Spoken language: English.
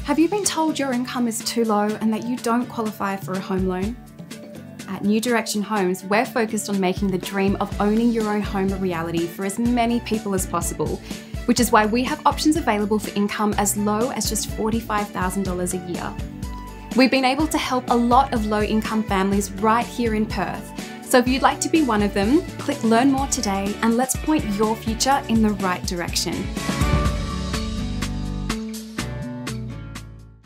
Have you been told your income is too low and that you don't qualify for a home loan? At New Direction Homes, we're focused on making the dream of owning your own home a reality for as many people as possible, which is why we have options available for income as low as just $45,000 a year. We've been able to help a lot of low-income families right here in Perth. So if you'd like to be one of them, click Learn More today and let's point your future in the right direction.